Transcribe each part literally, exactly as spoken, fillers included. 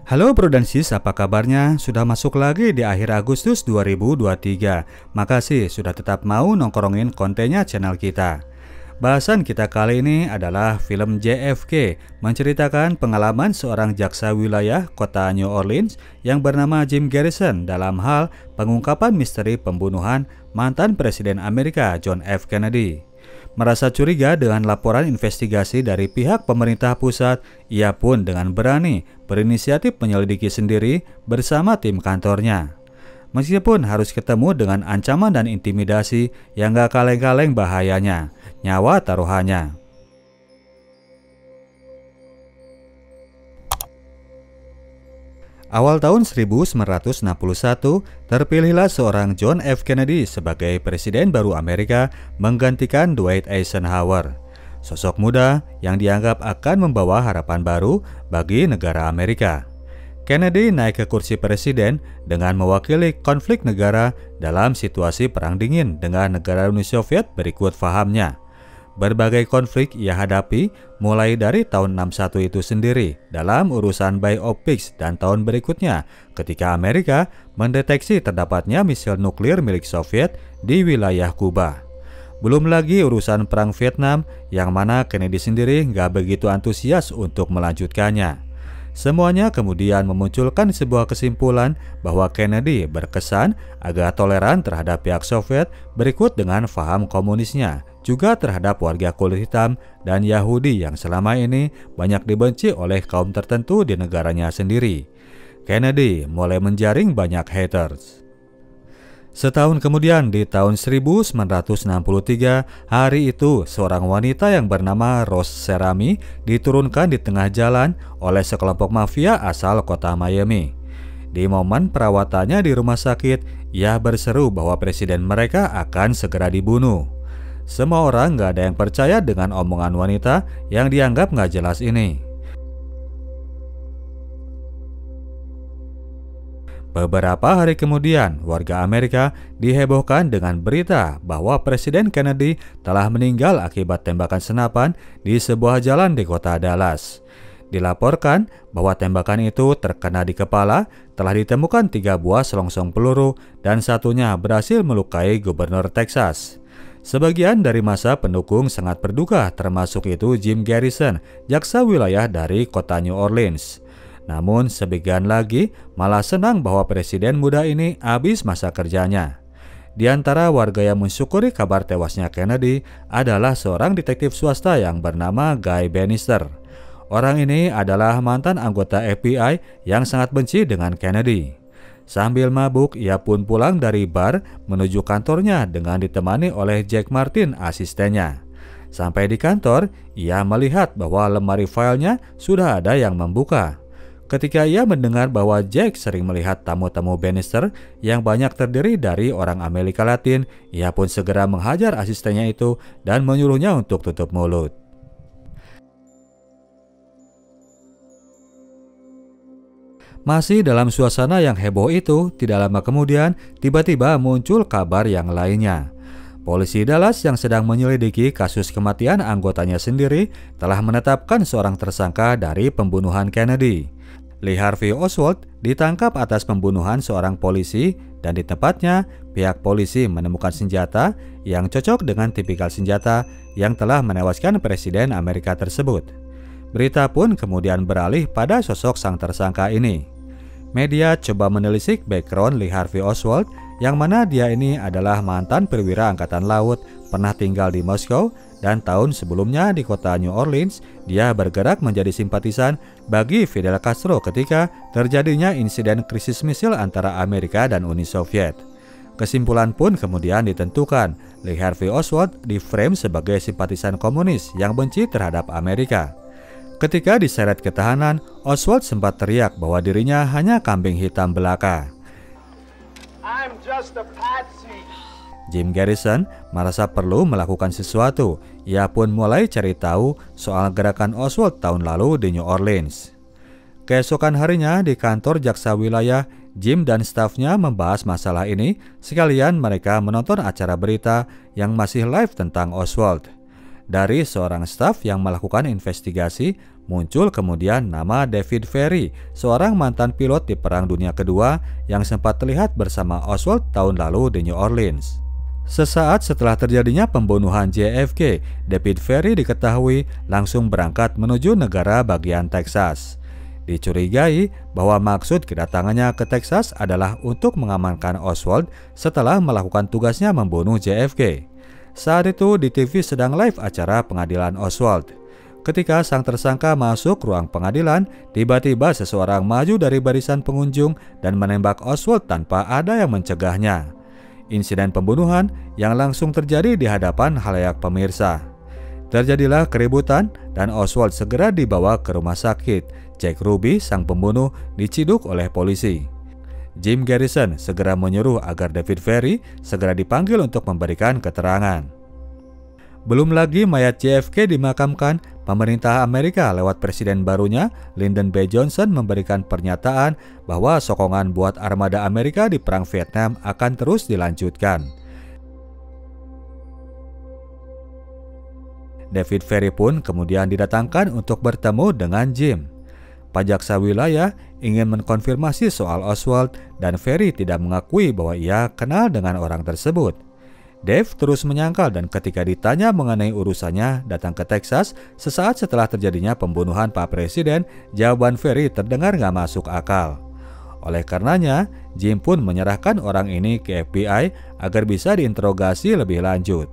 Halo Prudensis, apa kabarnya? Sudah masuk lagi di akhir Agustus dua ribu dua puluh tiga. Makasih sudah tetap mau nongkrongin kontennya channel kita. Bahasan kita kali ini adalah film J F K, menceritakan pengalaman seorang jaksa wilayah kota New Orleans yang bernama Jim Garrison dalam hal pengungkapan misteri pembunuhan mantan Presiden Amerika John F. Kennedy. Merasa curiga dengan laporan investigasi dari pihak pemerintah pusat, ia pun dengan berani berinisiatif menyelidiki sendiri bersama tim kantornya. Meskipun harus ketemu dengan ancaman dan intimidasi yang gak kaleng-kaleng bahayanya, nyawa taruhannya. Awal tahun seribu sembilan ratus enam puluh satu, terpilihlah seorang John F. Kennedy sebagai presiden baru Amerika menggantikan Dwight Eisenhower. Sosok muda yang dianggap akan membawa harapan baru bagi negara Amerika. Kennedy naik ke kursi presiden dengan mewakili konflik negara dalam situasi perang dingin dengan negara Uni Soviet berikut fahamnya. Berbagai konflik ia hadapi mulai dari tahun enam puluh satu itu sendiri dalam urusan Bay of Pigs dan tahun berikutnya ketika Amerika mendeteksi terdapatnya misil nuklir milik Soviet di wilayah Kuba. Belum lagi urusan perang Vietnam yang mana Kennedy sendiri nggak begitu antusias untuk melanjutkannya. Semuanya kemudian memunculkan sebuah kesimpulan bahwa Kennedy berkesan agak toleran terhadap pihak Soviet berikut dengan paham komunisnya, juga terhadap warga kulit hitam dan Yahudi yang selama ini banyak dibenci oleh kaum tertentu di negaranya sendiri. Kennedy mulai menjaring banyak haters. Setahun kemudian di tahun seribu sembilan ratus enam puluh tiga, hari itu seorang wanita yang bernama Rose Serami diturunkan di tengah jalan oleh sekelompok mafia asal kota Miami. Di momen perawatannya di rumah sakit, ia berseru bahwa presiden mereka akan segera dibunuh. Semua orang gak ada yang percaya dengan omongan wanita yang dianggap gak jelas ini. Beberapa hari kemudian, warga Amerika dihebohkan dengan berita bahwa Presiden Kennedy telah meninggal akibat tembakan senapan di sebuah jalan di kota Dallas. Dilaporkan bahwa tembakan itu terkena di kepala, telah ditemukan tiga buah selongsong peluru dan satunya berhasil melukai gubernur Texas. Sebagian dari masa pendukung sangat berduka, termasuk itu Jim Garrison, jaksa wilayah dari kota New Orleans. Namun sebagian lagi malah senang bahwa presiden muda ini habis masa kerjanya. Di antara warga yang mensyukuri kabar tewasnya Kennedy adalah seorang detektif swasta yang bernama Guy Bannister. Orang ini adalah mantan anggota F B I yang sangat benci dengan Kennedy. Sambil mabuk, ia pun pulang dari bar menuju kantornya dengan ditemani oleh Jack Martin, asistennya. Sampai di kantor, ia melihat bahwa lemari filenya sudah ada yang membuka. Ketika ia mendengar bahwa Jack sering melihat tamu-tamu Bannister yang banyak terdiri dari orang Amerika Latin, ia pun segera menghajar asistennya itu dan menyuruhnya untuk tutup mulut. Masih dalam suasana yang heboh itu, tidak lama kemudian tiba-tiba muncul kabar yang lainnya. Polisi Dallas yang sedang menyelidiki kasus kematian anggotanya sendiri telah menetapkan seorang tersangka dari pembunuhan Kennedy. Lee Harvey Oswald ditangkap atas pembunuhan seorang polisi dan di tempatnya pihak polisi menemukan senjata yang cocok dengan tipikal senjata yang telah menewaskan Presiden Amerika tersebut. Berita pun kemudian beralih pada sosok sang tersangka ini. Media coba menelisik background Lee Harvey Oswald yang mana dia ini adalah mantan perwira angkatan laut, pernah tinggal di Moskow, dan tahun sebelumnya di kota New Orleans dia bergerak menjadi simpatisan bagi Fidel Castro ketika terjadinya insiden krisis misil antara Amerika dan Uni Soviet. Kesimpulan pun kemudian ditentukan, Lee Harvey Oswald diframe sebagai simpatisan komunis yang benci terhadap Amerika. Ketika diseret ke tahanan, Oswald sempat teriak bahwa dirinya hanya kambing hitam belaka. I'm just a patsy. Jim Garrison merasa perlu melakukan sesuatu. Ia pun mulai cari tahu soal gerakan Oswald tahun lalu di New Orleans. Keesokan harinya di kantor jaksa wilayah, Jim dan stafnya membahas masalah ini, sekalian mereka menonton acara berita yang masih live tentang Oswald. Dari seorang staf yang melakukan investigasi, muncul kemudian nama David Ferrie, seorang mantan pilot di Perang Dunia Kedua yang sempat terlihat bersama Oswald tahun lalu di New Orleans. Sesaat setelah terjadinya pembunuhan J F K, David Ferrie diketahui langsung berangkat menuju negara bagian Texas. Dicurigai bahwa maksud kedatangannya ke Texas adalah untuk mengamankan Oswald setelah melakukan tugasnya membunuh J F K. Saat itu di T V sedang live acara pengadilan Oswald. Ketika sang tersangka masuk ruang pengadilan, tiba-tiba seseorang maju dari barisan pengunjung dan menembak Oswald tanpa ada yang mencegahnya. Insiden pembunuhan yang langsung terjadi di hadapan khalayak pemirsa. Terjadilah keributan dan Oswald segera dibawa ke rumah sakit. Jack Ruby, sang pembunuh, diciduk oleh polisi. Jim Garrison segera menyuruh agar David Ferrie segera dipanggil untuk memberikan keterangan. Belum lagi mayat J F K dimakamkan, pemerintah Amerika lewat presiden barunya, Lyndon B. Johnson, memberikan pernyataan bahwa sokongan buat armada Amerika di Perang Vietnam akan terus dilanjutkan. David Ferrie pun kemudian didatangkan untuk bertemu dengan Jim. Pajaksa wilayah ingin mengkonfirmasi soal Oswald dan Ferrie tidak mengakui bahwa ia kenal dengan orang tersebut. Dave terus menyangkal dan ketika ditanya mengenai urusannya datang ke Texas sesaat setelah terjadinya pembunuhan Pak Presiden, jawaban Ferrie terdengar nggak masuk akal. Oleh karenanya, Jim pun menyerahkan orang ini ke F B I agar bisa diinterogasi lebih lanjut.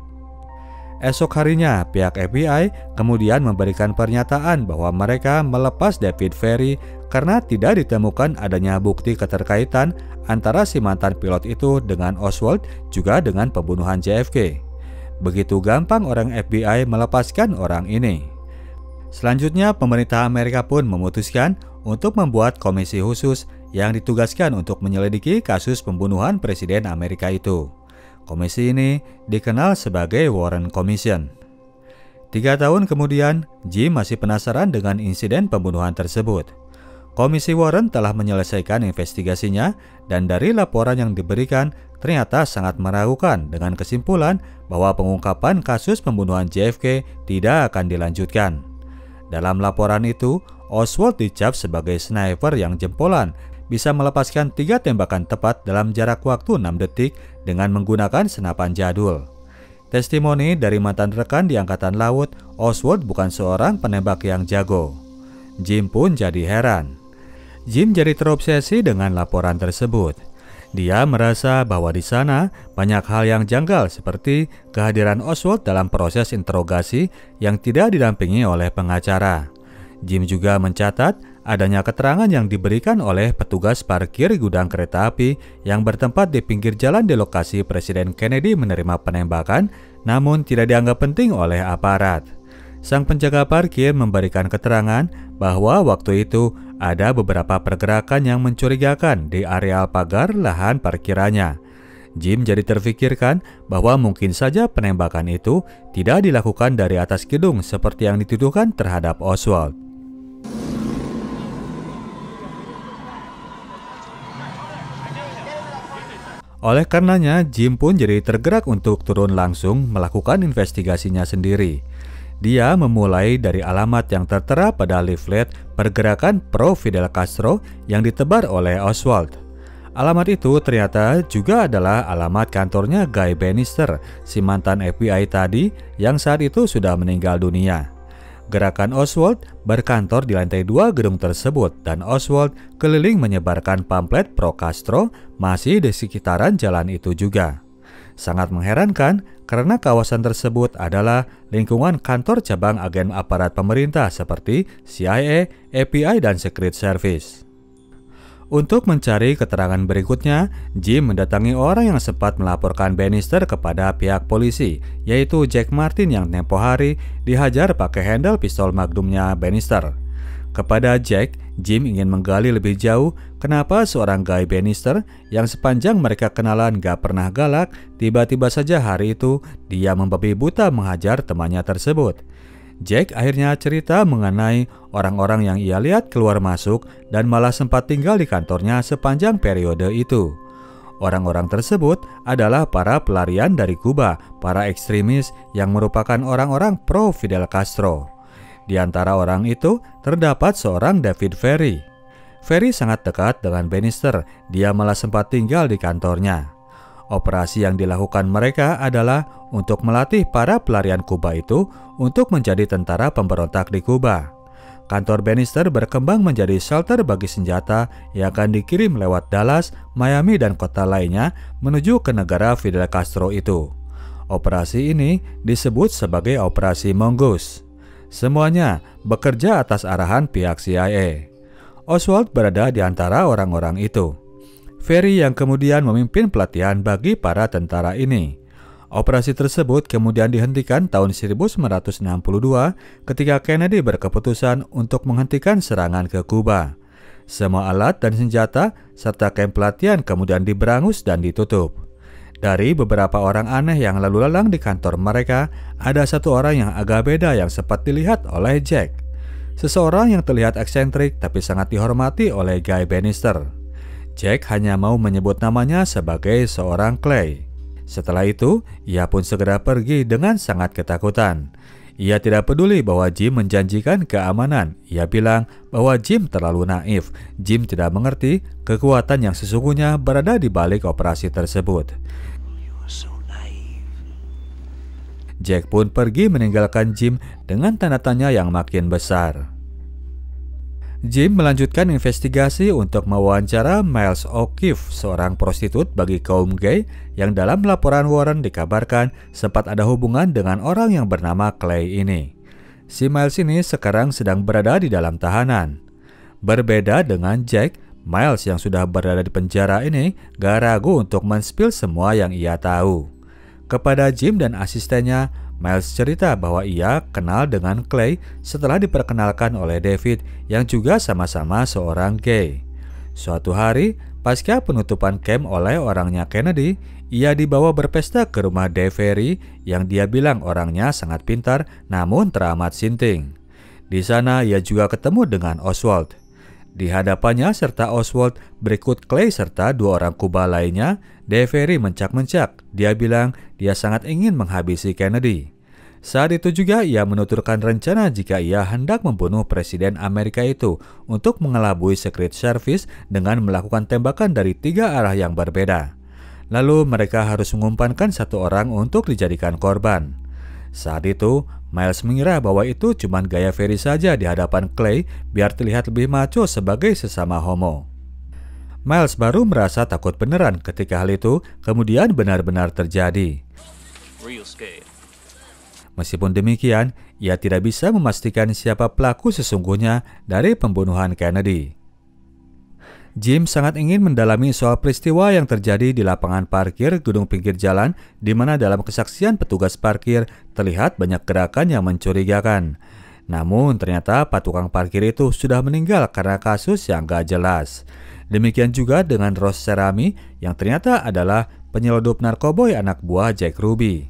Esok harinya, pihak F B I kemudian memberikan pernyataan bahwa mereka melepas David Ferrie karena tidak ditemukan adanya bukti keterkaitan antara si mantan pilot itu dengan Oswald juga dengan pembunuhan J F K. Begitu gampang orang F B I melepaskan orang ini. Selanjutnya, pemerintah Amerika pun memutuskan untuk membuat komisi khusus yang ditugaskan untuk menyelidiki kasus pembunuhan Presiden Amerika itu. Komisi ini dikenal sebagai Warren Commission. Tiga tahun kemudian, Jim masih penasaran dengan insiden pembunuhan tersebut. Komisi Warren telah menyelesaikan investigasinya dan dari laporan yang diberikan ternyata sangat meragukan dengan kesimpulan bahwa pengungkapan kasus pembunuhan J F K tidak akan dilanjutkan. Dalam laporan itu, Oswald dicap sebagai sniper yang jempolan, bisa melepaskan tiga tembakan tepat dalam jarak waktu enam detik dengan menggunakan senapan jadul. Testimoni dari mantan rekan di Angkatan Laut, Oswald bukan seorang penembak yang jago. Jim pun jadi heran. Jim jadi terobsesi dengan laporan tersebut. Dia merasa bahwa di sana banyak hal yang janggal seperti kehadiran Oswald dalam proses interogasi yang tidak didampingi oleh pengacara. Jim juga mencatat adanya keterangan yang diberikan oleh petugas parkir gudang kereta api yang bertempat di pinggir jalan di lokasi Presiden Kennedy menerima penembakan, namun tidak dianggap penting oleh aparat. Sang penjaga parkir memberikan keterangan bahwa waktu itu ada beberapa pergerakan yang mencurigakan di areal pagar lahan parkirannya. Jim jadi terfikirkan bahwa mungkin saja penembakan itu tidak dilakukan dari atas gedung seperti yang dituduhkan terhadap Oswald. Oleh karenanya, Jim pun jadi tergerak untuk turun langsung melakukan investigasinya sendiri. Dia memulai dari alamat yang tertera pada leaflet pergerakan pro Fidel Castro yang ditebar oleh Oswald. Alamat itu ternyata juga adalah alamat kantornya Guy Bannister, si mantan F B I tadi yang saat itu sudah meninggal dunia. Gerakan Oswald berkantor di lantai dua gedung tersebut dan Oswald keliling menyebarkan pamflet pro Castro masih di sekitaran jalan itu juga. Sangat mengherankan karena kawasan tersebut adalah lingkungan kantor cabang agen aparat pemerintah seperti C I A, F B I, dan Secret Service. Untuk mencari keterangan berikutnya, Jim mendatangi orang yang sempat melaporkan Bannister kepada pihak polisi, yaitu Jack Martin yang tempo hari dihajar pakai handle pistol magnumnya Bannister. Kepada Jack, Jim ingin menggali lebih jauh kenapa seorang Guy Bannister yang sepanjang mereka kenalan gak pernah galak, tiba-tiba saja hari itu dia membabi buta menghajar temannya tersebut. Jack akhirnya cerita mengenai orang-orang yang ia lihat keluar masuk dan malah sempat tinggal di kantornya sepanjang periode itu. Orang-orang tersebut adalah para pelarian dari Kuba, para ekstremis yang merupakan orang-orang pro Fidel Castro. Di antara orang itu terdapat seorang David Ferry. Ferry sangat dekat dengan Bannister, dia malah sempat tinggal di kantornya. Operasi yang dilakukan mereka adalah untuk melatih para pelarian Kuba itu untuk menjadi tentara pemberontak di Kuba. Kantor Bannister berkembang menjadi shelter bagi senjata yang akan dikirim lewat Dallas, Miami, dan kota lainnya menuju ke negara Fidel Castro itu. Operasi ini disebut sebagai Operasi Mongoose. Semuanya bekerja atas arahan pihak C I A. Oswald berada di antara orang-orang itu. Ferry yang kemudian memimpin pelatihan bagi para tentara ini. Operasi tersebut kemudian dihentikan tahun seribu sembilan ratus enam puluh dua ketika Kennedy berkeputusan untuk menghentikan serangan ke Kuba. Semua alat dan senjata serta kamp pelatihan kemudian diberangus dan ditutup. Dari beberapa orang aneh yang lalu lalang di kantor mereka, ada satu orang yang agak beda yang sempat dilihat oleh Jack. Seseorang yang terlihat eksentrik tapi sangat dihormati oleh Guy Bannister. Jack hanya mau menyebut namanya sebagai seorang Clay. Setelah itu, ia pun segera pergi dengan sangat ketakutan. Ia tidak peduli bahwa Jim menjanjikan keamanan. Ia bilang bahwa Jim terlalu naif. Jim tidak mengerti kekuatan yang sesungguhnya berada di balik operasi tersebut. Jack pun pergi meninggalkan Jim dengan tanda tanya yang makin besar. Jim melanjutkan investigasi untuk mewawancara Miles O'Keefe, seorang prostitut bagi kaum gay yang dalam laporan Warren dikabarkan sempat ada hubungan dengan orang yang bernama Clay ini. Si Miles ini sekarang sedang berada di dalam tahanan. Berbeda dengan Jack, Miles yang sudah berada di penjara ini gak ragu untuk men-spill semua yang ia tahu. Kepada Jim dan asistennya, Miles cerita bahwa ia kenal dengan Clay setelah diperkenalkan oleh David yang juga sama-sama seorang gay. Suatu hari, pasca penutupan camp oleh orangnya Kennedy, ia dibawa berpesta ke rumah Dave Ferry yang dia bilang orangnya sangat pintar namun teramat sinting. Di sana ia juga ketemu dengan Oswald. Di hadapannya serta Oswald berikut Clay serta dua orang Kuba lainnya, Dave Ferry mencak-mencak. Dia bilang dia sangat ingin menghabisi Kennedy. Saat itu juga ia menuturkan rencana jika ia hendak membunuh Presiden Amerika itu untuk mengelabui Secret Service dengan melakukan tembakan dari tiga arah yang berbeda. Lalu mereka harus mengumpankan satu orang untuk dijadikan korban. Saat itu, Miles mengira bahwa itu cuma gaya Ferry saja di hadapan Clay biar terlihat lebih macho sebagai sesama homo. Miles baru merasa takut beneran ketika hal itu kemudian benar-benar terjadi. Meskipun demikian, ia tidak bisa memastikan siapa pelaku sesungguhnya dari pembunuhan Kennedy. Jim sangat ingin mendalami soal peristiwa yang terjadi di lapangan parkir gedung pinggir jalan, di mana dalam kesaksian petugas parkir terlihat banyak gerakan yang mencurigakan. Namun ternyata pak tukang parkir itu sudah meninggal karena kasus yang gak jelas. Demikian juga dengan Ross Cerami yang ternyata adalah penyeludup narkoboy anak buah Jack Ruby.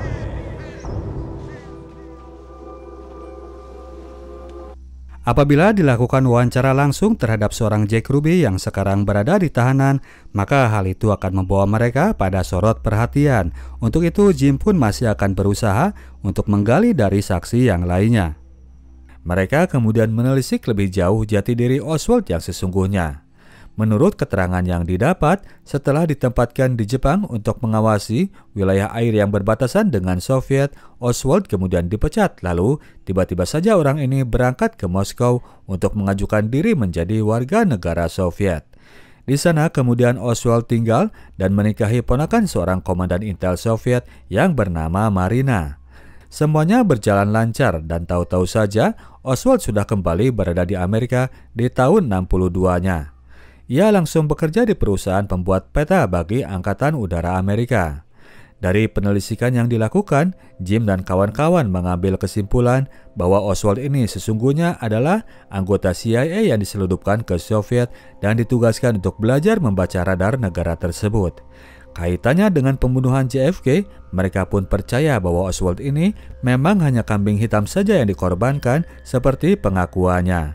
Apabila dilakukan wawancara langsung terhadap seorang Jack Ruby yang sekarang berada di tahanan, maka hal itu akan membawa mereka pada sorot perhatian. Untuk itu, Jim pun masih akan berusaha untuk menggali dari saksi yang lainnya. Mereka kemudian menelisik lebih jauh jati diri Oswald yang sesungguhnya. Menurut keterangan yang didapat, setelah ditempatkan di Jepang untuk mengawasi wilayah air yang berbatasan dengan Soviet, Oswald kemudian dipecat. Lalu, tiba-tiba saja orang ini berangkat ke Moskow untuk mengajukan diri menjadi warga negara Soviet. Di sana kemudian Oswald tinggal dan menikahi ponakan seorang komandan intel Soviet yang bernama Marina. Semuanya berjalan lancar dan tahu-tahu saja Oswald sudah kembali berada di Amerika di tahun enam puluh dua-nya. Ia langsung bekerja di perusahaan pembuat peta bagi Angkatan Udara Amerika. Dari penelitikan yang dilakukan, Jim dan kawan-kawan mengambil kesimpulan bahwa Oswald ini sesungguhnya adalah anggota C I A yang diselundupkan ke Soviet dan ditugaskan untuk belajar membaca radar negara tersebut. Kaitannya dengan pembunuhan J F K, mereka pun percaya bahwa Oswald ini memang hanya kambing hitam saja yang dikorbankan seperti pengakuannya.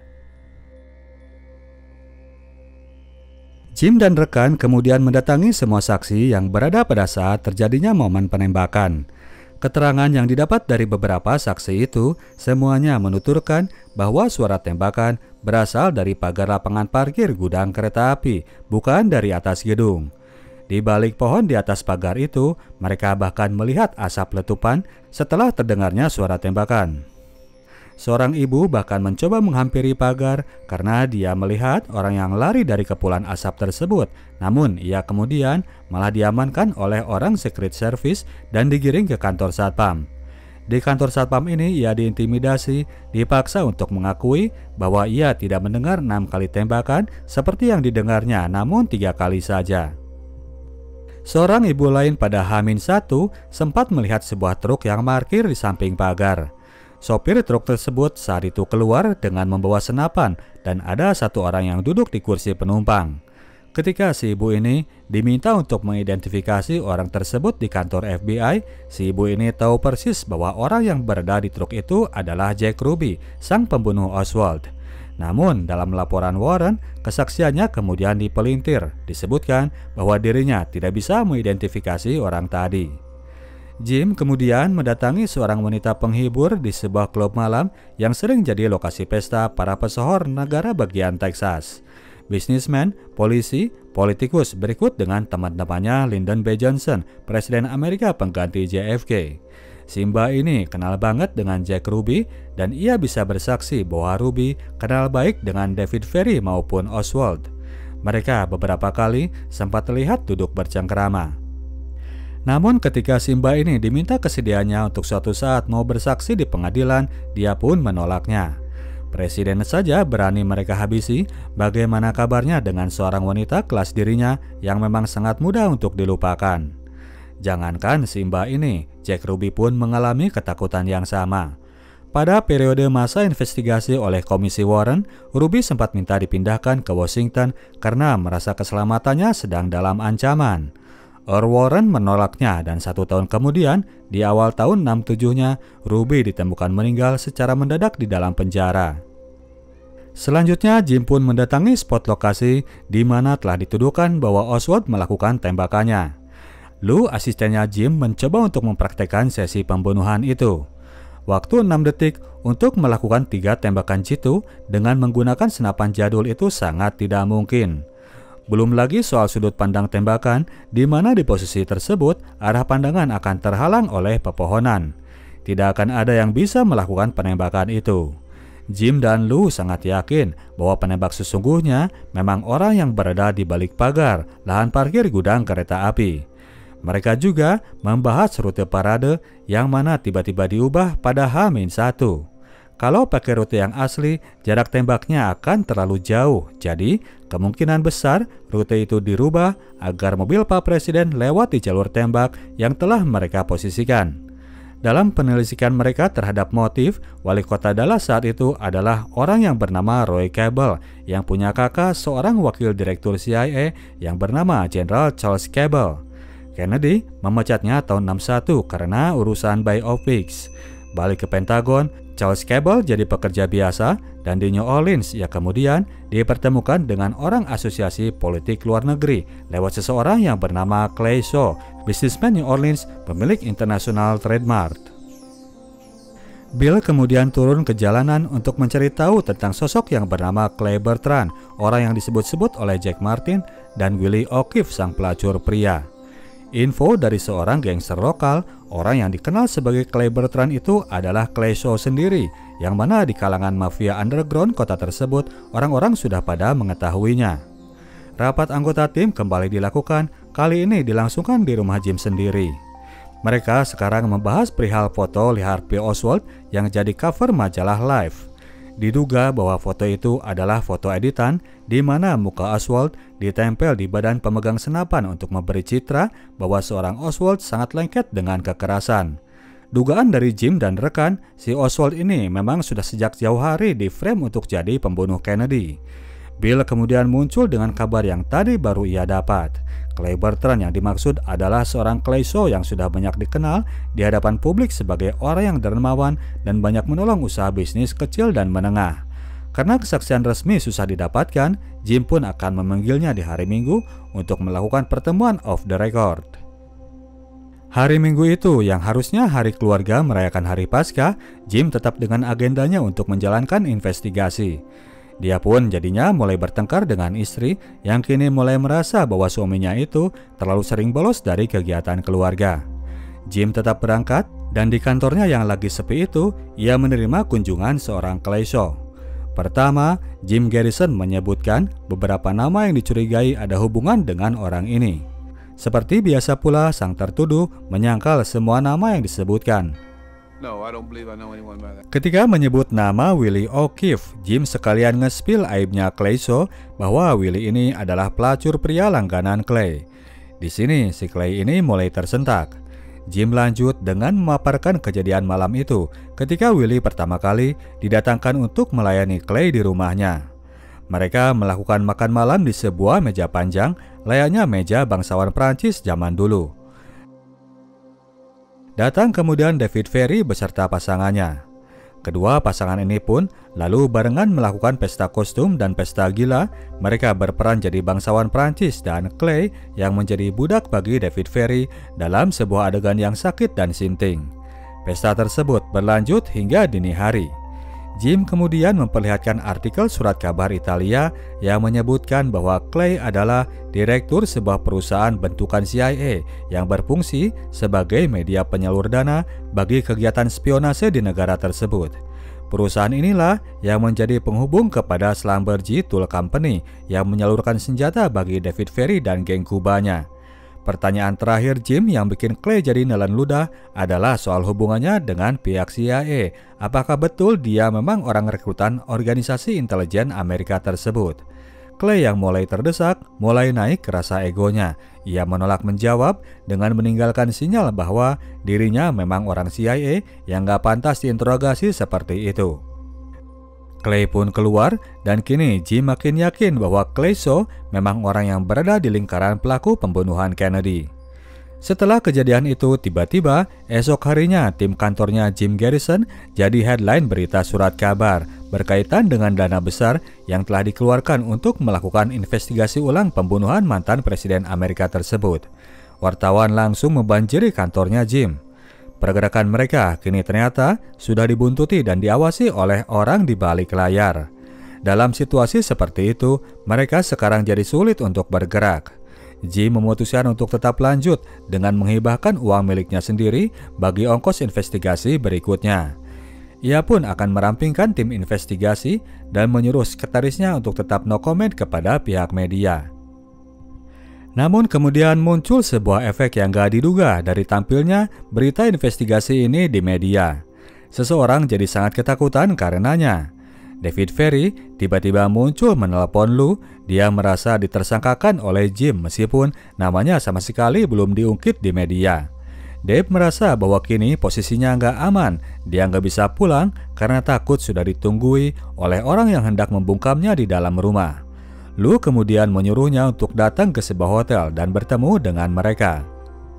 Jim dan rekan kemudian mendatangi semua saksi yang berada pada saat terjadinya momen penembakan. Keterangan yang didapat dari beberapa saksi itu semuanya menuturkan bahwa suara tembakan berasal dari pagar lapangan parkir gudang kereta api, bukan dari atas gedung. Di balik pohon di atas pagar itu, mereka bahkan melihat asap letupan setelah terdengarnya suara tembakan. Seorang ibu bahkan mencoba menghampiri pagar karena dia melihat orang yang lari dari kepulan asap tersebut. Namun ia kemudian malah diamankan oleh orang Secret Service dan digiring ke kantor satpam. Di kantor satpam ini ia diintimidasi, dipaksa untuk mengakui bahwa ia tidak mendengar enam kali tembakan seperti yang didengarnya, namun tiga kali saja. Seorang ibu lain pada H satu sempat melihat sebuah truk yang parkir di samping pagar. Sopir truk tersebut saat itu keluar dengan membawa senapan dan ada satu orang yang duduk di kursi penumpang. Ketika si ibu ini diminta untuk mengidentifikasi orang tersebut di kantor F B I, si ibu ini tahu persis bahwa orang yang berada di truk itu adalah Jack Ruby, sang pembunuh Oswald. Namun dalam laporan Warren, kesaksiannya kemudian dipelintir, disebutkan bahwa dirinya tidak bisa mengidentifikasi orang tadi. Jim kemudian mendatangi seorang wanita penghibur di sebuah klub malam yang sering jadi lokasi pesta para pesohor negara bagian Texas. Bisnismen, polisi, politikus berikut dengan teman-temannya Lyndon B. Johnson, Presiden Amerika pengganti J F K. Simba ini kenal banget dengan Jack Ruby dan ia bisa bersaksi bahwa Ruby kenal baik dengan David Ferry maupun Oswald. Mereka beberapa kali sempat terlihat duduk bercengkerama. Namun ketika Simba ini diminta kesediaannya untuk suatu saat mau bersaksi di pengadilan, dia pun menolaknya. Presiden saja berani mereka habisi, bagaimana kabarnya dengan seorang wanita kelas dirinya yang memang sangat mudah untuk dilupakan. Jangankan Simba ini, Jack Ruby pun mengalami ketakutan yang sama. Pada periode masa investigasi oleh Komisi Warren, Ruby sempat minta dipindahkan ke Washington karena merasa keselamatannya sedang dalam ancaman. Earl Warren menolaknya dan satu tahun kemudian, di awal tahun enam tujuh-nya, Ruby ditemukan meninggal secara mendadak di dalam penjara. Selanjutnya, Jim pun mendatangi spot lokasi di mana telah dituduhkan bahwa Oswald melakukan tembakannya. Lou, asistennya Jim, mencoba untuk mempraktekkan sesi pembunuhan itu. Waktu enam detik untuk melakukan tiga tembakan jitu dengan menggunakan senapan jadul itu sangat tidak mungkin. Belum lagi soal sudut pandang tembakan, di mana di posisi tersebut arah pandangan akan terhalang oleh pepohonan. Tidak akan ada yang bisa melakukan penembakan itu. Jim dan Lou sangat yakin bahwa penembak sesungguhnya memang orang yang berada di balik pagar lahan parkir gudang kereta api. Mereka juga membahas rute parade yang mana tiba-tiba diubah pada H satu. Kalau pakai rute yang asli, jarak tembaknya akan terlalu jauh. Jadi, kemungkinan besar rute itu dirubah agar mobil Pak Presiden lewat di jalur tembak yang telah mereka posisikan. Dalam penelusuran mereka terhadap motif, wali kota Dallas saat itu adalah orang yang bernama Roy Cable, yang punya kakak seorang wakil direktur C I A yang bernama Jenderal Charles Cable. Kennedy memecatnya tahun enam satu karena urusan buy of pigs. Balik ke Pentagon, Charles Cable jadi pekerja biasa dan di New Orleans ia kemudian dipertemukan dengan orang asosiasi politik luar negeri lewat seseorang yang bernama Clay Shaw, bisnismen New Orleans, pemilik International Trade Mart. Bill kemudian turun ke jalanan untuk mencari tahu tentang sosok yang bernama Clay Bertrand, orang yang disebut-sebut oleh Jack Martin dan Willie O'Keefe sang pelacur pria. Info dari seorang gangster lokal, orang yang dikenal sebagai Clay Bertrand itu adalah Clay Shaw sendiri, yang mana di kalangan mafia underground kota tersebut orang-orang sudah pada mengetahuinya. Rapat anggota tim kembali dilakukan, kali ini dilangsungkan di rumah Jim sendiri. Mereka sekarang membahas perihal foto Lee Harvey Oswald yang jadi cover majalah Life. Diduga bahwa foto itu adalah foto editan di mana muka Oswald ditempel di badan pemegang senapan untuk memberi citra bahwa seorang Oswald sangat lengket dengan kekerasan. Dugaan dari Jim dan rekan, si Oswald ini memang sudah sejak jauh hari di frame untuk jadi pembunuh Kennedy. Bill kemudian muncul dengan kabar yang tadi baru ia dapat. Clay Bertrand yang dimaksud adalah seorang Clay Shaw yang sudah banyak dikenal di hadapan publik sebagai orang yang dermawan dan banyak menolong usaha bisnis kecil dan menengah. Karena kesaksian resmi susah didapatkan, Jim pun akan memanggilnya di hari Minggu untuk melakukan pertemuan off the record. Hari Minggu itu yang harusnya hari keluarga merayakan hari Paskah, Jim tetap dengan agendanya untuk menjalankan investigasi. Dia pun jadinya mulai bertengkar dengan istri yang kini mulai merasa bahwa suaminya itu terlalu sering bolos dari kegiatan keluarga. Jim tetap berangkat dan di kantornya yang lagi sepi itu, ia menerima kunjungan seorang klesho. Pertama, Jim Garrison menyebutkan beberapa nama yang dicurigai ada hubungan dengan orang ini. Seperti biasa pula, sang tertuduh menyangkal semua nama yang disebutkan. No, I don't believe I know anyone by that. Ketika menyebut nama Willie O'Keefe, Jim sekalian nge-spill aibnya Klesho bahwa Willie ini adalah pelacur pria langganan Clay. Di sini, si Clay ini mulai tersentak. Jim lanjut dengan memaparkan kejadian malam itu ketika Willie pertama kali didatangkan untuk melayani Clay di rumahnya. Mereka melakukan makan malam di sebuah meja panjang, layaknya meja bangsawan Prancis zaman dulu. Datang kemudian David Ferry beserta pasangannya. Kedua pasangan ini pun lalu barengan melakukan pesta kostum dan pesta gila. Mereka berperan jadi bangsawan Prancis dan Clay yang menjadi budak bagi David Ferry dalam sebuah adegan yang sakit dan sinting. Pesta tersebut berlanjut hingga dini hari. Jim kemudian memperlihatkan artikel surat kabar Italia yang menyebutkan bahwa Clay adalah direktur sebuah perusahaan bentukan C I A yang berfungsi sebagai media penyalur dana bagi kegiatan spionase di negara tersebut. Perusahaan inilah yang menjadi penghubung kepada Schlumberger Tool Company yang menyalurkan senjata bagi David Ferry dan geng Kubanya. Pertanyaan terakhir Jim yang bikin Clay jadi nelan ludah adalah soal hubungannya dengan pihak C I A. Apakah betul dia memang orang rekrutan organisasi intelijen Amerika tersebut? Clay yang mulai terdesak, mulai naik rasa egonya. Ia menolak menjawab dengan meninggalkan sinyal bahwa dirinya memang orang C I A yang gak pantas diinterogasi seperti itu. Clay pun keluar dan kini Jim makin yakin bahwa Klesho memang orang yang berada di lingkaran pelaku pembunuhan Kennedy. Setelah kejadian itu, tiba-tiba esok harinya tim kantornya Jim Garrison jadi headline berita surat kabar berkaitan dengan dana besar yang telah dikeluarkan untuk melakukan investigasi ulang pembunuhan mantan Presiden Amerika tersebut. Wartawan langsung membanjiri kantornya Jim. Pergerakan mereka kini ternyata sudah dibuntuti dan diawasi oleh orang di balik layar. Dalam situasi seperti itu, mereka sekarang jadi sulit untuk bergerak. Jim memutuskan untuk tetap lanjut dengan menghibahkan uang miliknya sendiri bagi ongkos investigasi berikutnya. Ia pun akan merampingkan tim investigasi dan menyuruh sekretarisnya untuk tetap no comment kepada pihak media. Namun kemudian muncul sebuah efek yang gak diduga dari tampilnya berita investigasi ini di media. Seseorang jadi sangat ketakutan karenanya. David Ferry tiba-tiba muncul menelpon Lou. Dia merasa ditersangkakan oleh Jim meskipun namanya sama sekali belum diungkit di media. Dave merasa bahwa kini posisinya gak aman. Dia gak bisa pulang karena takut sudah ditunggui oleh orang yang hendak membungkamnya di dalam rumah. Lou kemudian menyuruhnya untuk datang ke sebuah hotel dan bertemu dengan mereka.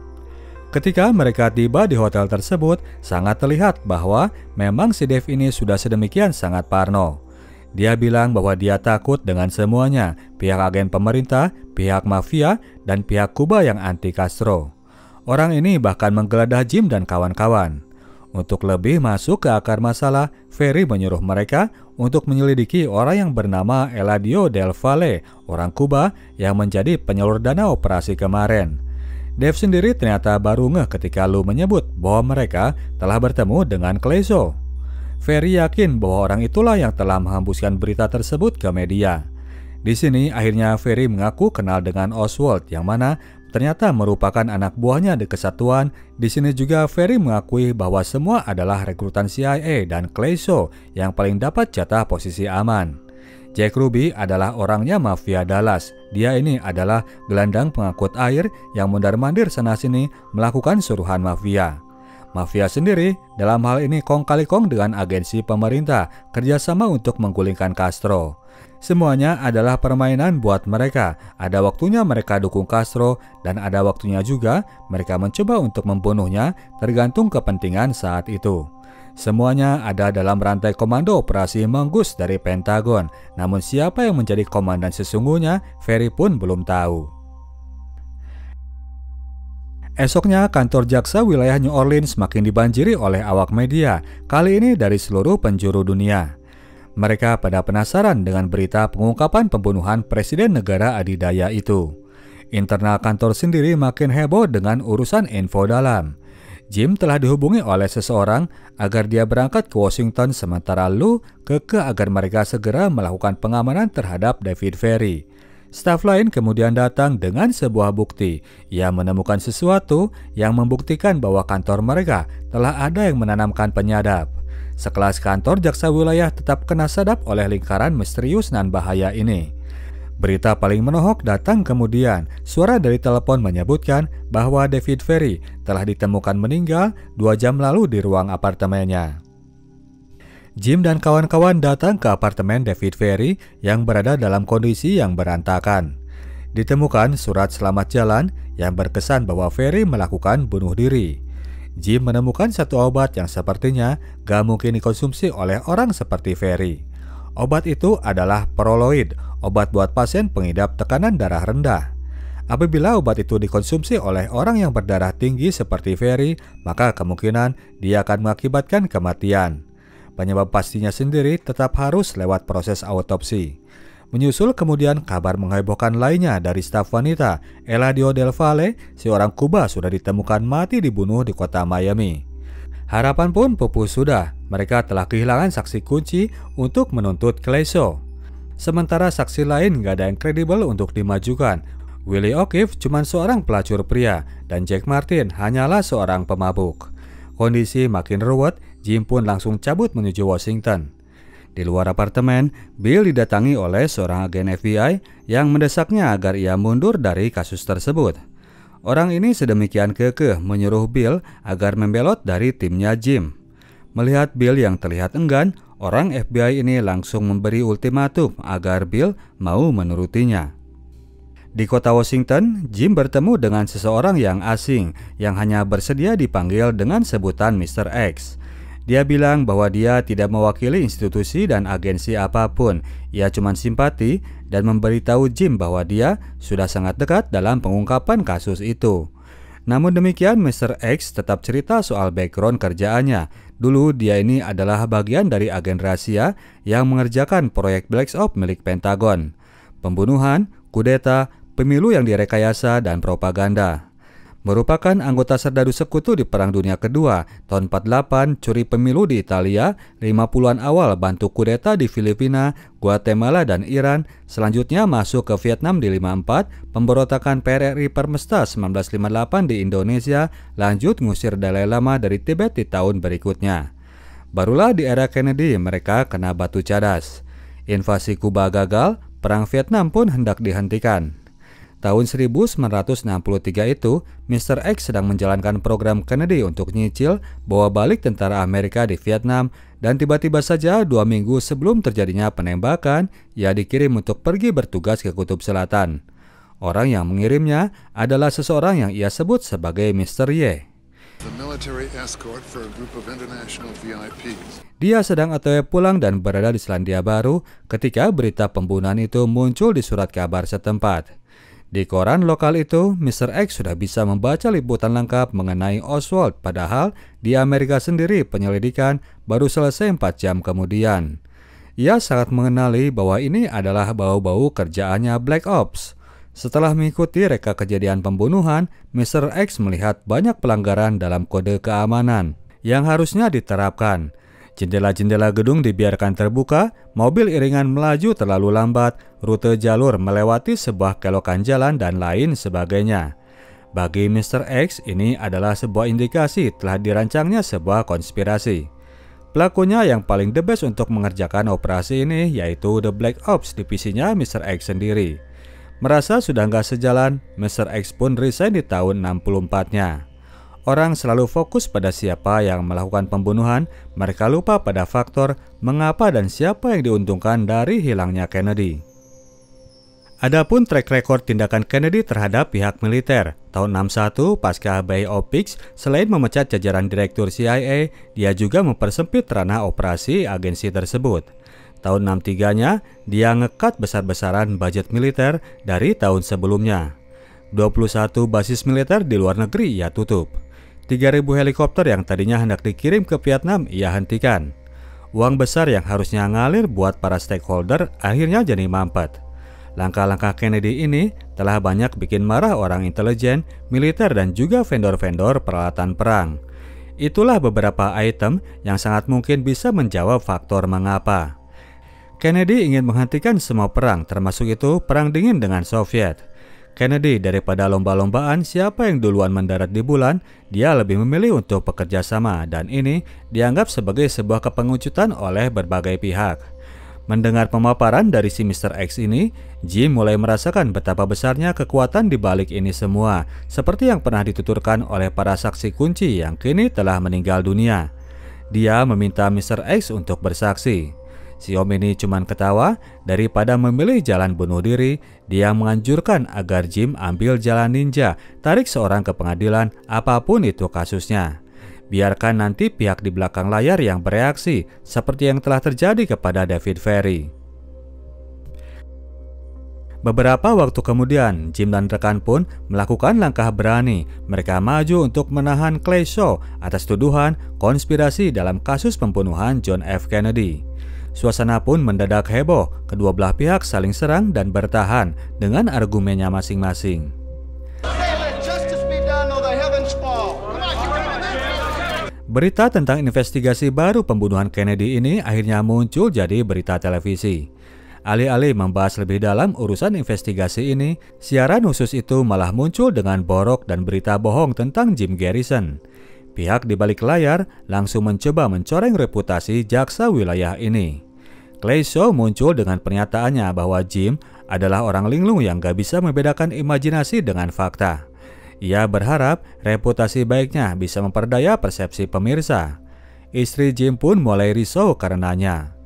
Ketika mereka tiba di hotel tersebut, sangat terlihat bahwa memang si Dave ini sudah sedemikian sangat parno. Dia bilang bahwa dia takut dengan semuanya, pihak agen pemerintah, pihak mafia, dan pihak Kuba yang anti Castro. Orang ini bahkan menggeledah Jim dan kawan-kawan. Untuk lebih masuk ke akar masalah, Ferry menyuruh mereka untuk menyelidiki orang yang bernama Eladio Del Valle, orang Kuba yang menjadi penyalur dana operasi kemarin. Dave sendiri ternyata baru ngeh ketika Lou menyebut bahwa mereka telah bertemu dengan Klesho. Ferry yakin bahwa orang itulah yang telah menghembuskan berita tersebut ke media. Di sini akhirnya Ferry mengaku kenal dengan Oswald yang mana ternyata merupakan anak buahnya di kesatuan. Di sini juga Ferry mengakui bahwa semua adalah rekrutan C I A dan Klesho yang paling dapat jatah posisi aman. Jack Ruby adalah orangnya mafia Dallas. Dia ini adalah gelandang pengangkut air yang mondar-mandir sana-sini melakukan suruhan mafia. Mafia sendiri dalam hal ini kong kali kong dengan agensi pemerintah kerjasama untuk menggulingkan Castro. Semuanya adalah permainan buat mereka. Ada waktunya mereka dukung Castro dan ada waktunya juga mereka mencoba untuk membunuhnya tergantung kepentingan saat itu. Semuanya ada dalam rantai komando operasi Mongoose dari Pentagon. Namun siapa yang menjadi komandan sesungguhnya, Ferry pun belum tahu. Esoknya, kantor jaksa wilayah New Orleans makin dibanjiri oleh awak media, kali ini dari seluruh penjuru dunia. Mereka pada penasaran dengan berita pengungkapan pembunuhan Presiden negara adidaya itu. Internal kantor sendiri makin heboh dengan urusan info dalam. Jim telah dihubungi oleh seseorang agar dia berangkat ke Washington sementara Lou kekeh agar mereka segera melakukan pengamanan terhadap David Ferrie. Staf lain kemudian datang dengan sebuah bukti. Ia menemukan sesuatu yang membuktikan bahwa kantor mereka telah ada yang menanamkan penyadap. Sekelas kantor jaksa wilayah tetap kena sadap oleh lingkaran misterius nan bahaya ini. Berita paling menohok datang kemudian. Suara dari telepon menyebutkan bahwa David Ferrie telah ditemukan meninggal dua jam lalu di ruang apartemennya. Jim dan kawan-kawan datang ke apartemen David Ferrie yang berada dalam kondisi yang berantakan. Ditemukan surat selamat jalan yang berkesan bahwa Ferrie melakukan bunuh diri. Jim menemukan satu obat yang sepertinya gak mungkin dikonsumsi oleh orang seperti Ferrie. Obat itu adalah Proloid, obat buat pasien pengidap tekanan darah rendah. Apabila obat itu dikonsumsi oleh orang yang berdarah tinggi seperti Ferrie, maka kemungkinan dia akan mengakibatkan kematian. Penyebab pastinya sendiri tetap harus lewat proses autopsi. Menyusul kemudian kabar menghebohkan lainnya dari staf wanita, Eladio Del Valle, seorang Kuba sudah ditemukan mati dibunuh di kota Miami. Harapan pun pupus sudah, mereka telah kehilangan saksi kunci untuk menuntut Clayso. Sementara saksi lain gak ada yang kredibel untuk dimajukan. Willie O'Keefe cuma seorang pelacur pria, dan Jack Martin hanyalah seorang pemabuk. Kondisi makin ruwet, Jim pun langsung cabut menuju Washington. Di luar apartemen, Bill didatangi oleh seorang agen F B I yang mendesaknya agar ia mundur dari kasus tersebut. Orang ini sedemikian kekeh menyuruh Bill agar membelot dari timnya Jim. Melihat Bill yang terlihat enggan, orang F B I ini langsung memberi ultimatum agar Bill mau menurutinya. Di kota Washington, Jim bertemu dengan seseorang yang asing yang hanya bersedia dipanggil dengan sebutan mister X. Dia bilang bahwa dia tidak mewakili institusi dan agensi apapun. Ia cuma simpati dan memberitahu Jim bahwa dia sudah sangat dekat dalam pengungkapan kasus itu. Namun demikian, mister X tetap cerita soal background kerjaannya. Dulu dia ini adalah bagian dari agen rahasia yang mengerjakan proyek Black Ops milik Pentagon. Pembunuhan, kudeta, pemilu yang direkayasa, dan propaganda. Merupakan anggota serdadu sekutu di Perang Dunia Kedua, tahun empat puluh delapan curi pemilu di Italia, lima puluhan awal bantu kudeta di Filipina, Guatemala, dan Iran, selanjutnya masuk ke Vietnam di lima puluh empat, pemberontakan P R R I Permesta seribu sembilan ratus lima puluh delapan di Indonesia, lanjut ngusir Dalai Lama dari Tibet di tahun berikutnya. Barulah di era Kennedy mereka kena batu cadas. Invasi Kuba gagal, Perang Vietnam pun hendak dihentikan. Tahun seribu sembilan ratus enam puluh tiga itu, mister X sedang menjalankan program Kennedy untuk nyicil bawa balik tentara Amerika di Vietnam, dan tiba-tiba saja dua minggu sebelum terjadinya penembakan, ia dikirim untuk pergi bertugas ke Kutub Selatan. Orang yang mengirimnya adalah seseorang yang ia sebut sebagai mister Y. Dia sedang O T W pulang dan berada di Selandia Baru ketika berita pembunuhan itu muncul di surat kabar setempat. Di koran lokal itu, mister X sudah bisa membaca liputan lengkap mengenai Oswald, padahal di Amerika sendiri penyelidikan baru selesai empat jam kemudian. Ia sangat mengenali bahwa ini adalah bau-bau kerjaannya Black Ops. Setelah mengikuti reka kejadian pembunuhan, mister X melihat banyak pelanggaran dalam kode keamanan yang harusnya diterapkan. Jendela-jendela gedung dibiarkan terbuka, mobil iringan melaju terlalu lambat, rute jalur melewati sebuah kelokan jalan, dan lain sebagainya. Bagi mister X, ini adalah sebuah indikasi telah dirancangnya sebuah konspirasi. Pelakunya yang paling the best untuk mengerjakan operasi ini yaitu The Black Ops divisinya mister X sendiri. Merasa sudah nggak sejalan, mister X pun resign di tahun enam puluh empat-nya. Orang selalu fokus pada siapa yang melakukan pembunuhan, mereka lupa pada faktor mengapa dan siapa yang diuntungkan dari hilangnya Kennedy. Adapun track record tindakan Kennedy terhadap pihak militer, tahun enam puluh satu pasca Bay of Pigs, selain memecat jajaran direktur C I A, dia juga mempersempit ranah operasi agensi tersebut. Tahun enam puluh tiga-nya, dia ngekat besar-besaran budget militer dari tahun sebelumnya. dua puluh satu basis militer di luar negeri ia tutup. tiga ribu helikopter yang tadinya hendak dikirim ke Vietnam ia hentikan. Uang besar yang harusnya ngalir buat para stakeholder akhirnya jadi mampet. Langkah-langkah Kennedy ini telah banyak bikin marah orang intelijen, militer dan juga vendor-vendor peralatan perang. Itulah beberapa item yang sangat mungkin bisa menjawab faktor mengapa Kennedy ingin menghentikan semua perang, termasuk itu perang dingin dengan Soviet. Kennedy daripada lomba-lombaan siapa yang duluan mendarat di bulan, dia lebih memilih untuk bekerja sama dan ini dianggap sebagai sebuah kepengucutan oleh berbagai pihak. Mendengar pemaparan dari si mister X ini, Jim mulai merasakan betapa besarnya kekuatan di balik ini semua, seperti yang pernah dituturkan oleh para saksi kunci yang kini telah meninggal dunia. Dia meminta mister X untuk bersaksi. Si Om ini cuman ketawa, daripada memilih jalan bunuh diri, dia menganjurkan agar Jim ambil jalan ninja, tarik seorang ke pengadilan, apapun itu kasusnya. Biarkan nanti pihak di belakang layar yang bereaksi, seperti yang telah terjadi kepada David Ferrie. Beberapa waktu kemudian, Jim dan rekan pun melakukan langkah berani. Mereka maju untuk menahan Clay Shaw atas tuduhan konspirasi dalam kasus pembunuhan John F. Kennedy. Suasana pun mendadak heboh, kedua belah pihak saling serang dan bertahan dengan argumennya masing-masing. Berita tentang investigasi baru pembunuhan Kennedy ini akhirnya muncul jadi berita televisi. Alih-alih membahas lebih dalam urusan investigasi ini, siaran khusus itu malah muncul dengan borok dan berita bohong tentang Jim Garrison. Pihak di balik layar langsung mencoba mencoreng reputasi jaksa wilayah ini. Clay Shaw muncul dengan pernyataannya bahwa Jim adalah orang linglung yang gak bisa membedakan imajinasi dengan fakta. Ia berharap reputasi baiknya bisa memperdaya persepsi pemirsa. Istri Jim pun mulai risau karenanya.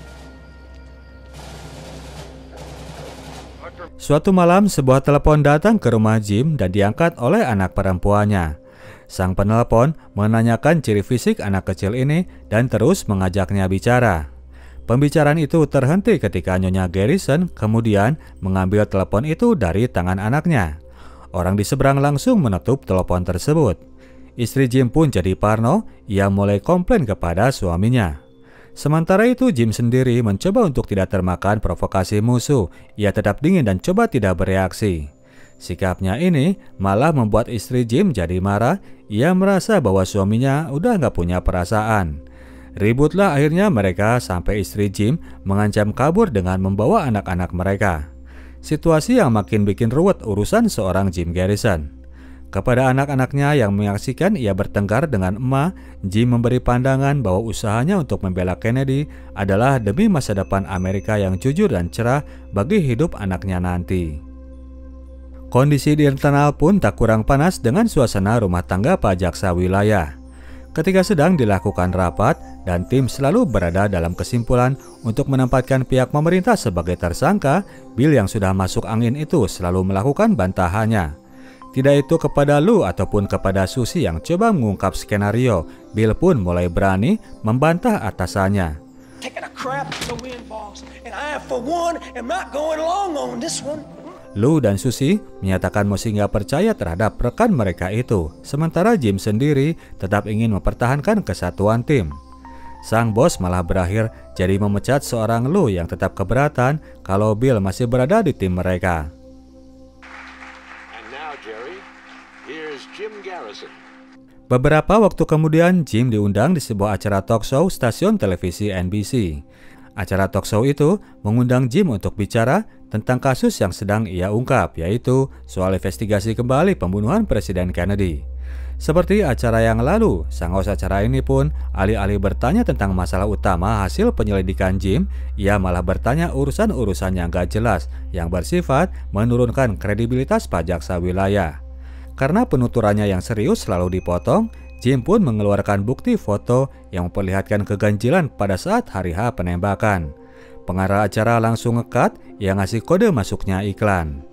Suatu malam sebuah telepon datang ke rumah Jim dan diangkat oleh anak perempuannya. Sang penelpon menanyakan ciri fisik anak kecil ini dan terus mengajaknya bicara. Pembicaraan itu terhenti ketika Nyonya Garrison kemudian mengambil telepon itu dari tangan anaknya. Orang di seberang langsung menutup telepon tersebut. Istri Jim pun jadi parno, ia mulai komplain kepada suaminya. Sementara itu Jim sendiri mencoba untuk tidak termakan provokasi musuh. Ia tetap dingin dan coba tidak bereaksi. Sikapnya ini malah membuat istri Jim jadi marah. Ia merasa bahwa suaminya udah nggak punya perasaan. Ributlah akhirnya mereka sampai istri Jim mengancam kabur dengan membawa anak-anak mereka. Situasi yang makin bikin ruwet urusan seorang Jim Garrison. Kepada anak-anaknya yang menyaksikan ia bertengkar dengan emak, Jim memberi pandangan bahwa usahanya untuk membela Kennedy adalah demi masa depan Amerika yang jujur dan cerah bagi hidup anaknya nanti. Kondisi di internal pun tak kurang panas dengan suasana rumah tangga Pak Jaksa wilayah. Ketika sedang dilakukan rapat dan tim selalu berada dalam kesimpulan untuk menempatkan pihak pemerintah sebagai tersangka, Bill yang sudah masuk angin itu selalu melakukan bantahannya. Tidak itu kepada Lou ataupun kepada Susie yang coba mengungkap skenario, Bill pun mulai berani membantah atasannya. Lou dan Susie menyatakan mesti nggak percaya terhadap rekan mereka itu, sementara Jim sendiri tetap ingin mempertahankan kesatuan tim. Sang bos malah berakhir jadi memecat seorang Lou yang tetap keberatan kalau Bill masih berada di tim mereka. Beberapa waktu kemudian Jim diundang di sebuah acara talk show stasiun televisi N B C. Acara talk show itu mengundang Jim untuk bicara tentang kasus yang sedang ia ungkap, yaitu soal investigasi kembali pembunuhan Presiden Kennedy. Seperti acara yang lalu, sang host acara ini pun alih-alih bertanya tentang masalah utama hasil penyelidikan Jim, ia malah bertanya urusan-urusan yang gak jelas yang bersifat menurunkan kredibilitas Pak Jaksa wilayah. Karena penuturannya yang serius selalu dipotong, Jim pun mengeluarkan bukti foto yang memperlihatkan keganjilan pada saat hari H penembakan. Pengarah acara langsung nge-cut yang ngasih kode masuknya iklan.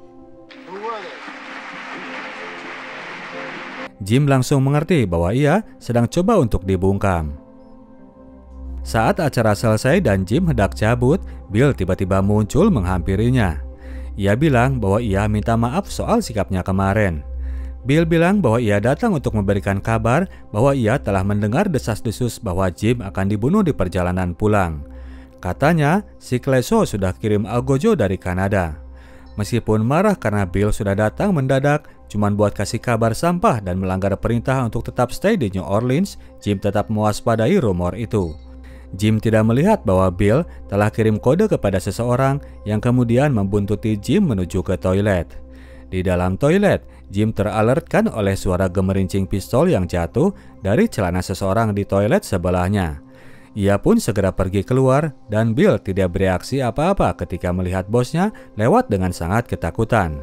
Jim langsung mengerti bahwa ia sedang coba untuk dibungkam. Saat acara selesai dan Jim hendak cabut, Bill tiba-tiba muncul menghampirinya. Ia bilang bahwa ia minta maaf soal sikapnya kemarin. Bill bilang bahwa ia datang untuk memberikan kabar bahwa ia telah mendengar desas-desus bahwa Jim akan dibunuh di perjalanan pulang. Katanya, si Kleso sudah kirim algojo dari Kanada. Meskipun marah karena Bill sudah datang mendadak, cuman buat kasih kabar sampah dan melanggar perintah untuk tetap stay di New Orleans, Jim tetap mewaspadai rumor itu. Jim tidak melihat bahwa Bill telah kirim kode kepada seseorang yang kemudian membuntuti Jim menuju ke toilet. Di dalam toilet, Jim teralertkan oleh suara gemerincing pistol yang jatuh dari celana seseorang di toilet sebelahnya. Ia pun segera pergi keluar dan Bill tidak bereaksi apa-apa ketika melihat bosnya lewat dengan sangat ketakutan.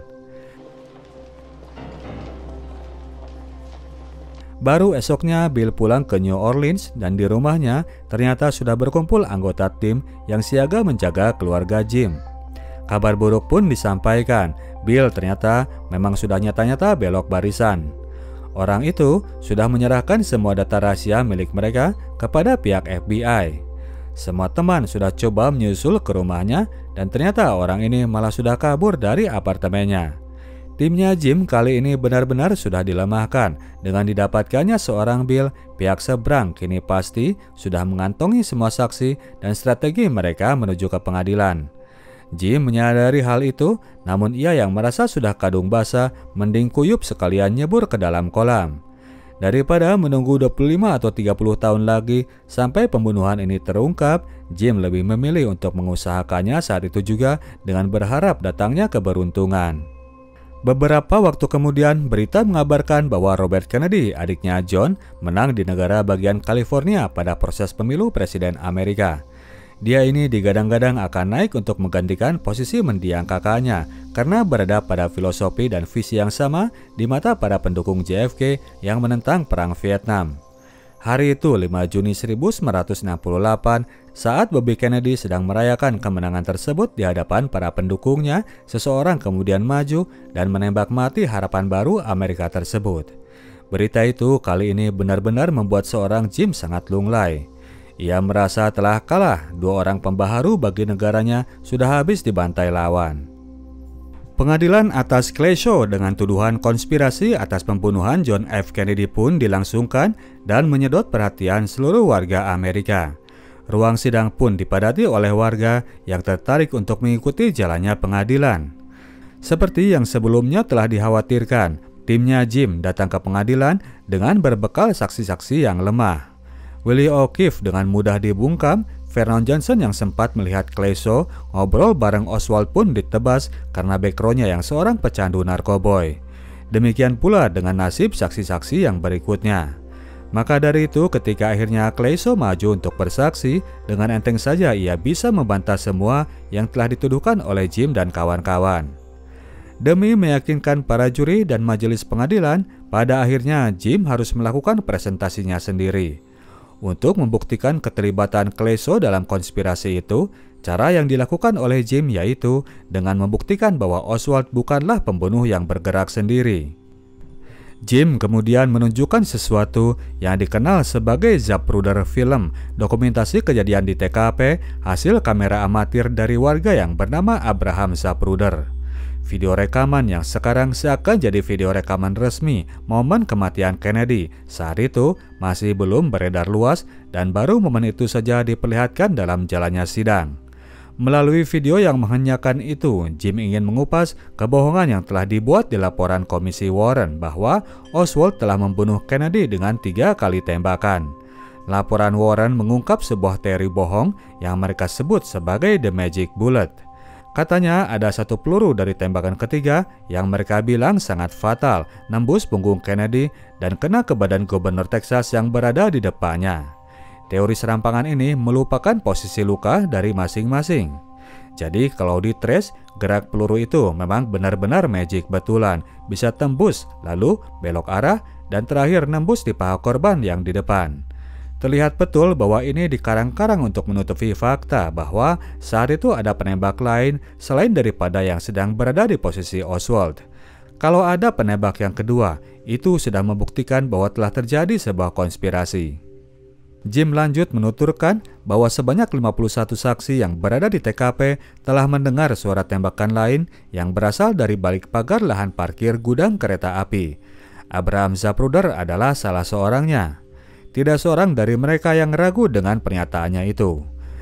Baru esoknya Bill pulang ke New Orleans dan di rumahnya ternyata sudah berkumpul anggota tim yang siaga menjaga keluarga Jim. Kabar buruk pun disampaikan. Bill ternyata memang sudah nyata-nyata belok barisan. Orang itu sudah menyerahkan semua data rahasia milik mereka kepada pihak F B I. Semua teman sudah coba menyusul ke rumahnya dan ternyata orang ini malah sudah kabur dari apartemennya. Timnya Jim kali ini benar-benar sudah dilemahkan. Dengan didapatkannya seorang Bill, pihak seberang kini pasti sudah mengantongi semua saksi dan strategi mereka menuju ke pengadilan. Jim menyadari hal itu, namun ia yang merasa sudah kadung basah, mending kuyup sekalian nyebur ke dalam kolam. Daripada menunggu dua puluh lima atau tiga puluh tahun lagi sampai pembunuhan ini terungkap, Jim lebih memilih untuk mengusahakannya saat itu juga dengan berharap datangnya keberuntungan. Beberapa waktu kemudian, berita mengabarkan bahwa Robert Kennedy, adiknya John, menang di negara bagian California pada proses pemilu Presiden Amerika. Dia ini digadang-gadang akan naik untuk menggantikan posisi mendiang kakaknya karena berada pada filosofi dan visi yang sama di mata para pendukung J F K yang menentang Perang Vietnam. Hari itu lima Juni seribu sembilan ratus enam puluh delapan, saat Bobby Kennedy sedang merayakan kemenangan tersebut di hadapan para pendukungnya, seseorang kemudian maju dan menembak mati harapan baru Amerika tersebut. Berita itu kali ini benar-benar membuat seorang Jim sangat lunglai. Ia merasa telah kalah, dua orang pembaharu bagi negaranya sudah habis dibantai lawan. Pengadilan atas Kleso dengan tuduhan konspirasi atas pembunuhan John F. Kennedy pun dilangsungkan dan menyedot perhatian seluruh warga Amerika. Ruang sidang pun dipadati oleh warga yang tertarik untuk mengikuti jalannya pengadilan. Seperti yang sebelumnya telah dikhawatirkan, timnya Jim datang ke pengadilan dengan berbekal saksi-saksi yang lemah. Willie O'Keefe dengan mudah dibungkam, Vernon Johnson yang sempat melihat Kleso ngobrol bareng Oswald pun ditebas karena background-nya yang seorang pecandu narkoboy. Demikian pula dengan nasib saksi-saksi yang berikutnya. Maka dari itu ketika akhirnya Kleso maju untuk bersaksi, dengan enteng saja ia bisa membantah semua yang telah dituduhkan oleh Jim dan kawan-kawan. Demi meyakinkan para juri dan majelis pengadilan, pada akhirnya Jim harus melakukan presentasinya sendiri. Untuk membuktikan keterlibatan Kleso dalam konspirasi itu, cara yang dilakukan oleh Jim yaitu dengan membuktikan bahwa Oswald bukanlah pembunuh yang bergerak sendiri. Jim kemudian menunjukkan sesuatu yang dikenal sebagai Zapruder Film, dokumentasi kejadian di T K P hasil kamera amatir dari warga yang bernama Abraham Zapruder. Video rekaman yang sekarang seakan jadi video rekaman resmi momen kematian Kennedy saat itu masih belum beredar luas dan baru momen itu saja diperlihatkan dalam jalannya sidang. Melalui video yang menghenyakan itu, Jim ingin mengupas kebohongan yang telah dibuat di laporan Komisi Warren bahwa Oswald telah membunuh Kennedy dengan tiga kali tembakan. Laporan Warren mengungkap sebuah teori bohong yang mereka sebut sebagai The Magic Bullet. Katanya ada satu peluru dari tembakan ketiga yang mereka bilang sangat fatal, nembus punggung Kennedy dan kena ke badan gubernur Texas yang berada di depannya. Teori serampangan ini melupakan posisi luka dari masing-masing. Jadi kalau ditrace, gerak peluru itu memang benar-benar magic betulan, bisa tembus, lalu belok arah, dan terakhir nembus di paha korban yang di depan. Terlihat betul bahwa ini dikarang-karang untuk menutupi fakta bahwa saat itu ada penembak lain selain daripada yang sedang berada di posisi Oswald. Kalau ada penembak yang kedua, itu sudah membuktikan bahwa telah terjadi sebuah konspirasi. Jim lanjut menuturkan bahwa sebanyak lima puluh satu saksi yang berada di T K P telah mendengar suara tembakan lain yang berasal dari balik pagar lahan parkir gudang kereta api. Abraham Zapruder adalah salah seorangnya. Tidak seorang dari mereka yang ragu dengan pernyataannya itu.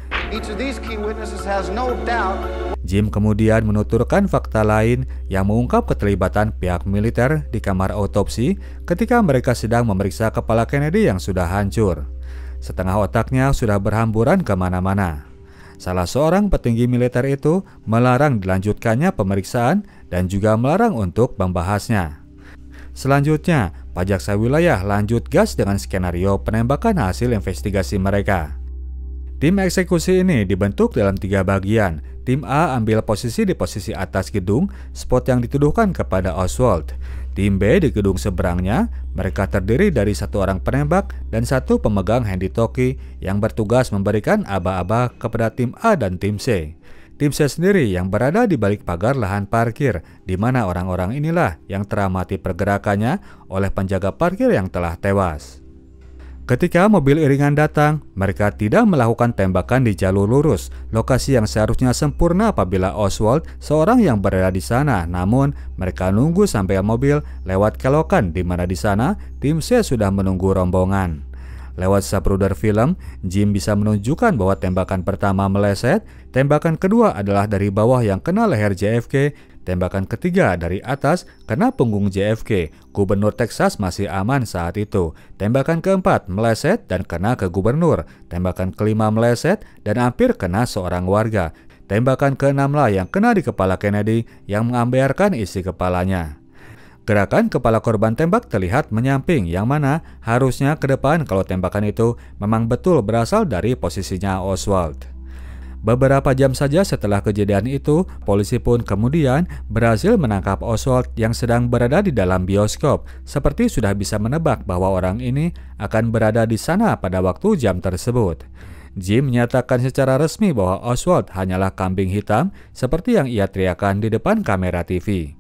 Jim kemudian menuturkan fakta lain yang mengungkap keterlibatan pihak militer di kamar autopsi ketika mereka sedang memeriksa kepala Kennedy yang sudah hancur. Setengah otaknya sudah berhamburan kemana-mana. Salah seorang petinggi militer itu melarang dilanjutkannya pemeriksaan dan juga melarang untuk membahasnya. Selanjutnya, Pajaksa Wilayah lanjut gas dengan skenario penembakan hasil investigasi mereka. Tim eksekusi ini dibentuk dalam tiga bagian. Tim A ambil posisi di posisi atas gedung, spot yang dituduhkan kepada Oswald. Tim B di gedung seberangnya, mereka terdiri dari satu orang penembak dan satu pemegang handy-talkie yang bertugas memberikan aba-aba kepada tim A dan tim C. Tim C sendiri yang berada di balik pagar lahan parkir, di mana orang-orang inilah yang teramati pergerakannya oleh penjaga parkir yang telah tewas. Ketika mobil iringan datang, mereka tidak melakukan tembakan di jalur lurus, lokasi yang seharusnya sempurna apabila Oswald seorang yang berada di sana. Namun, mereka nunggu sampai mobil lewat kelokan di mana di sana tim C sudah menunggu rombongan. Lewat Zapruder film, Jim bisa menunjukkan bahwa tembakan pertama meleset, tembakan kedua adalah dari bawah yang kena leher J F K, tembakan ketiga dari atas kena punggung J F K. Gubernur Texas masih aman saat itu. Tembakan keempat meleset dan kena ke gubernur. Tembakan kelima meleset dan hampir kena seorang warga. Tembakan keenamlah yang kena di kepala Kennedy yang mengambearkan isi kepalanya. Gerakan kepala korban tembak terlihat menyamping, yang mana harusnya ke depan kalau tembakan itu memang betul berasal dari posisinya Oswald. Beberapa jam saja setelah kejadian itu, polisi pun kemudian berhasil menangkap Oswald yang sedang berada di dalam bioskop, seperti sudah bisa menebak bahwa orang ini akan berada di sana pada waktu jam tersebut. Jim menyatakan secara resmi bahwa Oswald hanyalah kambing hitam, seperti yang ia teriakan di depan kamera T V.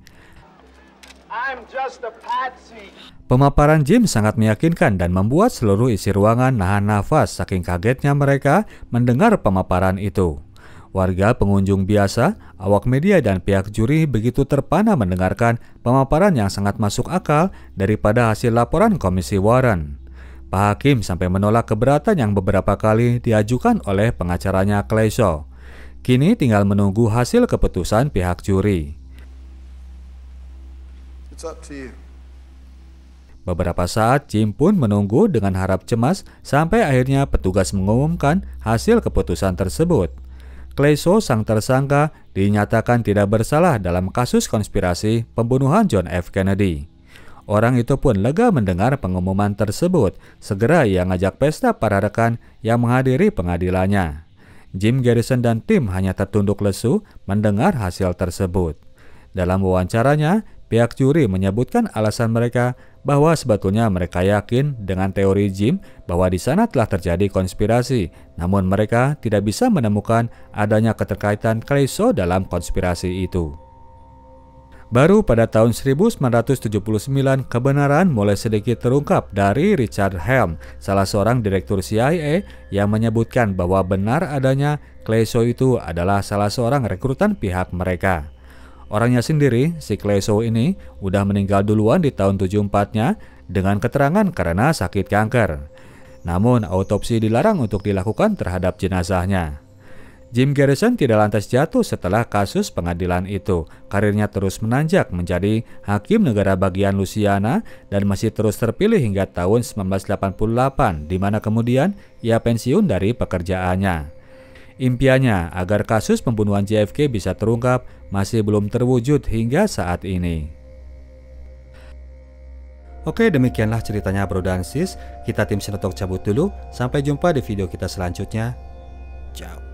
I'm just a patsy. Pemaparan Jim sangat meyakinkan dan membuat seluruh isi ruangan nahan nafas saking kagetnya mereka mendengar pemaparan itu. Warga pengunjung biasa, awak media dan pihak juri begitu terpana mendengarkan pemaparan yang sangat masuk akal daripada hasil laporan Komisi Warren. Pak Hakim sampai menolak keberatan yang beberapa kali diajukan oleh pengacaranya Clay Shaw. Kini tinggal menunggu hasil keputusan pihak juri. It's up to you. Beberapa saat Jim pun menunggu dengan harap cemas sampai akhirnya petugas mengumumkan hasil keputusan tersebut. Clay Shaw, sang tersangka, dinyatakan tidak bersalah dalam kasus konspirasi pembunuhan John F. Kennedy. Orang itu pun lega mendengar pengumuman tersebut. Segera ia ngajak pesta para rekan yang menghadiri pengadilannya. Jim Garrison dan tim hanya tertunduk lesu mendengar hasil tersebut. Dalam wawancaranya, pihak juri menyebutkan alasan mereka bahwa sebetulnya mereka yakin dengan teori Jim bahwa di sana telah terjadi konspirasi, namun mereka tidak bisa menemukan adanya keterkaitan Clay Shaw dalam konspirasi itu. Baru pada tahun seribu sembilan ratus tujuh puluh sembilan kebenaran mulai sedikit terungkap dari Richard Helm, salah seorang direktur C I A yang menyebutkan bahwa benar adanya Clay Shaw itu adalah salah seorang rekrutan pihak mereka. Orangnya sendiri, si Clay Shaw ini, udah meninggal duluan di tahun tujuh puluh empat-nya dengan keterangan karena sakit kanker. Namun, autopsi dilarang untuk dilakukan terhadap jenazahnya. Jim Garrison tidak lantas jatuh setelah kasus pengadilan itu. Karirnya terus menanjak menjadi hakim negara bagian Louisiana dan masih terus terpilih hingga tahun seribu sembilan ratus delapan puluh delapan, di mana kemudian ia pensiun dari pekerjaannya. Impiannya agar kasus pembunuhan J F K bisa terungkap masih belum terwujud hingga saat ini. Oke, demikianlah ceritanya Bro dan Sis. Kita tim Sinotok cabut dulu. Sampai jumpa di video kita selanjutnya. Ciao.